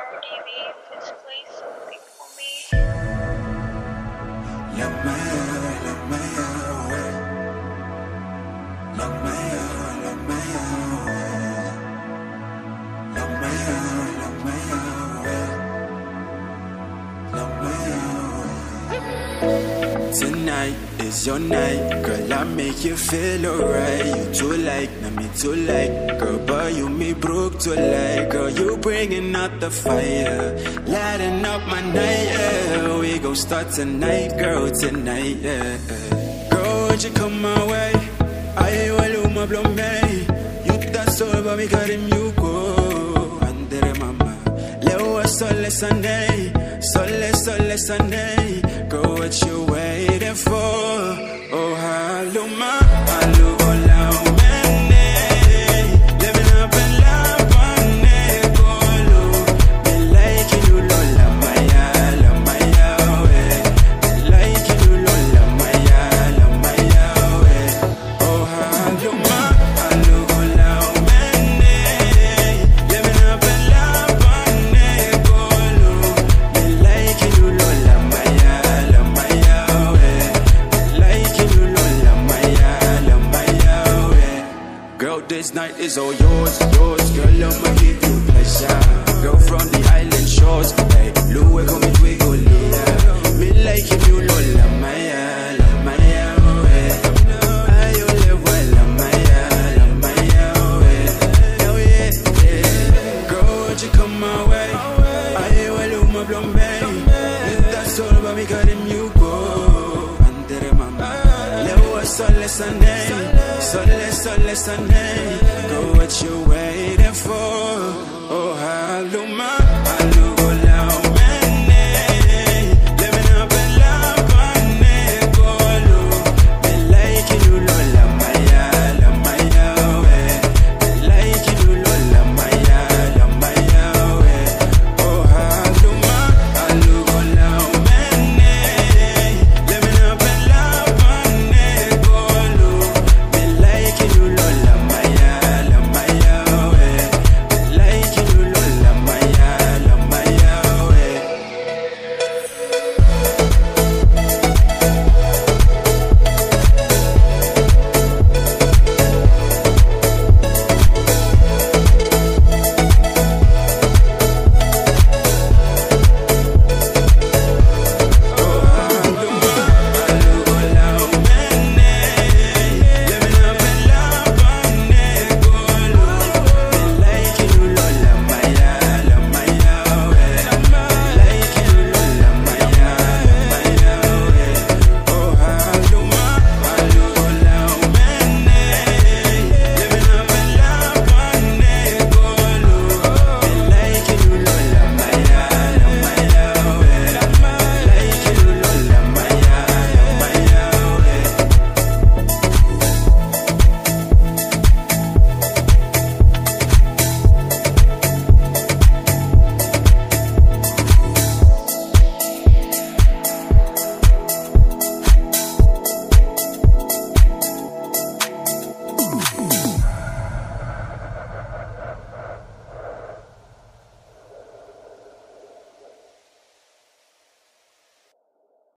Maybe this play something for me. La Maya, ouais. La Maya, ouais. La Maya, ouais. La Maya, ouais. Tonight is your night, girl, I make you feel alright. You too like, not me too like. Girl, boy, you me broke to like. Girl, you bringing out the fire, lighting up my night, yeah. We gon' start tonight, girl, tonight, yeah. Girl, won't you come my way? I will my blow me. You that's all about me, got him, you go. Andere mama, Leo sole Sunday, sole Sunday. Girl, what you waiting for? Oh, haluma, halugola, umene. Living up in La Pane, Golo. Me like you, Lola, Maya, we. Me like you, Lola, Maya, we. Oh, haluma, halugola, umene. Living up in La Pane, Golo. Me like you, Lola, Maya, we. Me like you, Lola, Maya, we. Girl, this night is all yours, yours. Girl, I'ma give you pleasure. Girl from the island shores, hey, Louis, come and wiggle, yeah. Me like you, Lola, Maya, we. I you live well, La Maya, we. Oh yeah, yeah. Girl, won't you come my way? I will my blonde baby. That's all about me, got him, you go. Andere mama, Leo sole Sunday. Go what you waiting for? Oh, haluma.